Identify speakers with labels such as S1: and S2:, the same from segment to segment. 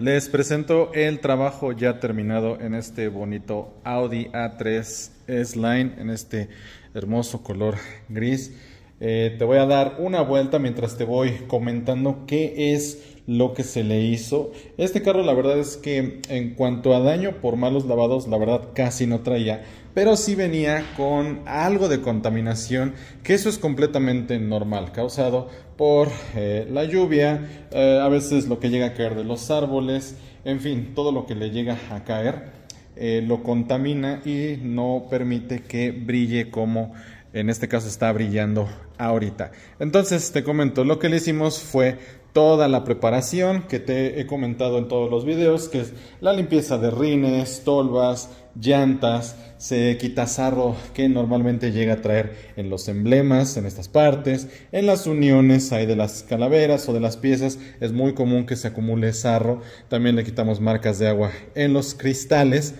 S1: les presento el trabajo ya terminado en este bonito Audi A3 S-Line, en este hermoso color gris. Te voy a dar una vuelta mientras te voy comentando qué es lo que se le hizo. Este carro, la verdad es que en cuanto a daño por malos lavados, la verdad casi no traía, pero sí venía con algo de contaminación, que eso es completamente normal, causado por la lluvia, a veces lo que llega a caer de los árboles, en fin, todo lo que le llega a caer lo contamina y no permite que brille como en este caso está brillando ahorita. Entonces te comento, lo que le hicimos fue toda la preparación que te he comentado en todos los videos, que es la limpieza de rines, tolvas, llantas, se quita sarro que normalmente llega a traer en los emblemas, en estas partes, en las uniones ahí de las calaveras o de las piezas, es muy común que se acumule sarro. También le quitamos marcas de agua en los cristales.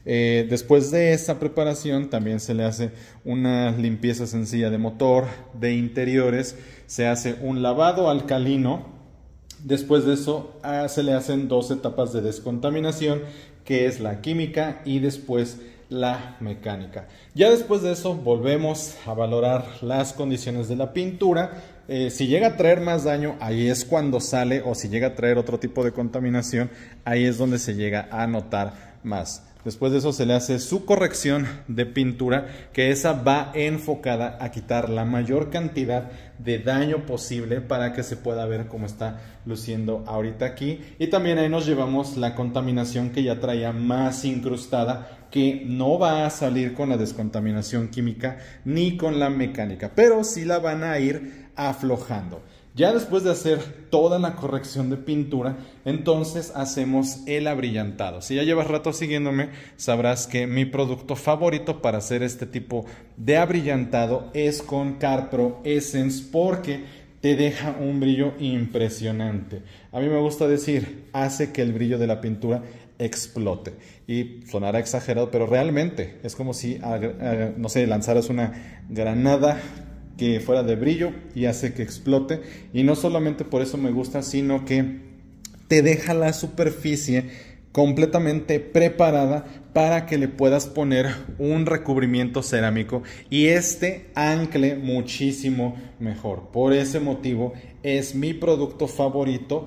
S1: Después de esa preparación también se le hace una limpieza sencilla de motor, de interiores, se hace un lavado alcalino. Después de eso se le hacen dos etapas de descontaminación, que es la química y después la mecánica. Ya después de eso volvemos a valorar las condiciones de la pintura. Si llega a traer más daño, ahí es cuando sale, o si llega a traer otro tipo de contaminación, ahí es donde se llega a notar más. Después de eso se le hace su corrección de pintura, que esa va enfocada a quitar la mayor cantidad de daño posible para que se pueda ver cómo está luciendo ahorita aquí. Y también ahí nos llevamos la contaminación que ya traía más incrustada, que no va a salir con la descontaminación química ni con la mecánica, pero sí la van a ir aflojando. Ya después de hacer toda la corrección de pintura, entonces hacemos el abrillantado. Si ya llevas rato siguiéndome, sabrás que mi producto favorito para hacer este tipo de abrillantado es con CarPro Essence, porque te deja un brillo impresionante. A mí me gusta decir, hace que el brillo de la pintura explote. Y sonará exagerado, pero realmente es como si, no sé, lanzaras una granada que fuera de brillo y hace que explote. Y no solamente por eso me gusta, sino que te deja la superficie completamente preparada para que le puedas poner un recubrimiento cerámico y este ancle muchísimo mejor. Por ese motivo es mi producto favorito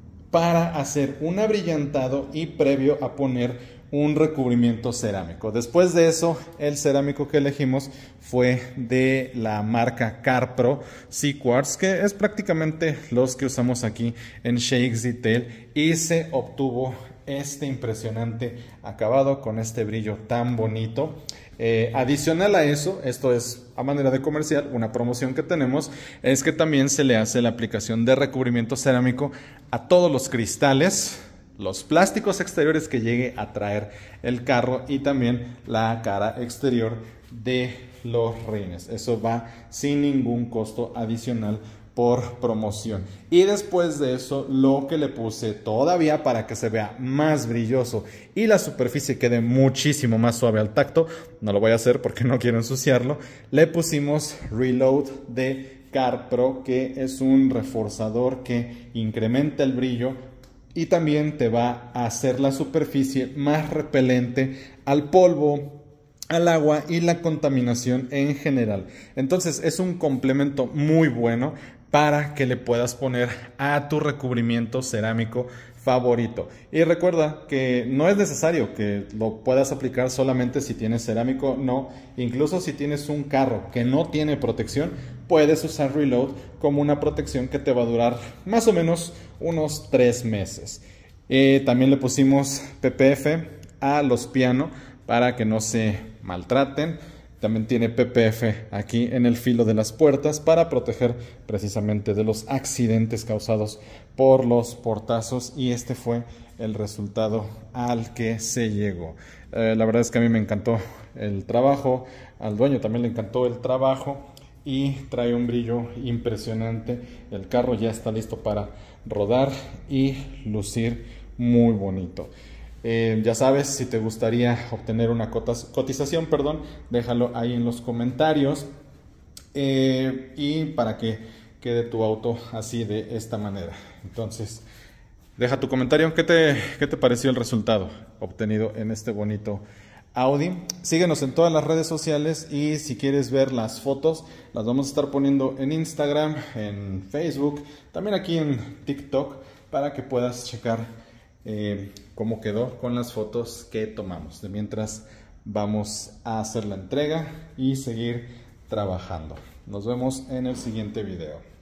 S1: para hacer un abrillantado y previo a poner un recubrimiento cerámico. Después de eso, el cerámico que elegimos fue de la marca CarPro SeaQuartz, que es prácticamente los que usamos aquí en Shakes Detail, y se obtuvo este impresionante acabado con este brillo tan bonito. Adicional a eso, esto es a manera de comercial, una promoción que tenemos es que también se le hace la aplicación de recubrimiento cerámico a todos los cristales, los plásticos exteriores que llegue a traer el carro y también la cara exterior de los rines. Eso va sin ningún costo adicional por promoción. Y después de eso, lo que le puse todavía para que se vea más brilloso y la superficie quede muchísimo más suave al tacto, no lo voy a hacer porque no quiero ensuciarlo, le pusimos Reload de CarPro, que es un reforzador que incrementa el brillo y también te va a hacer la superficie más repelente al polvo, al agua y la contaminación en general. Entonces es un complemento muy bueno para que le puedas poner a tu recubrimiento cerámico favorito. Y recuerda que no es necesario que lo puedas aplicar solamente si tienes cerámico, no. Incluso si tienes un carro que no tiene protección, puedes usar Reload como una protección que te va a durar más o menos unos 3 meses. También le pusimos PPF a los pianos para que no se maltraten. También tiene PPF aquí en el filo de las puertas para proteger precisamente de los accidentes causados por los portazos, y este fue el resultado al que se llegó. La verdad es que a mí me encantó el trabajo, al dueño también le encantó el trabajo y trae un brillo impresionante. El carro ya está listo para rodar y lucir muy bonito. Ya sabes, si te gustaría obtener una cotización, déjalo ahí en los comentarios, y para que quede tu auto así de esta manera. Entonces, Deja tu comentario, ¿qué te pareció el resultado obtenido en este bonito Audi? Síguenos en todas las redes sociales y si quieres ver las fotos, las vamos a estar poniendo en Instagram, en Facebook, también aquí en TikTok, para que puedas checar cómo quedó con las fotos que tomamos. De mientras vamos a hacer la entrega y seguir trabajando. Nos vemos en el siguiente video.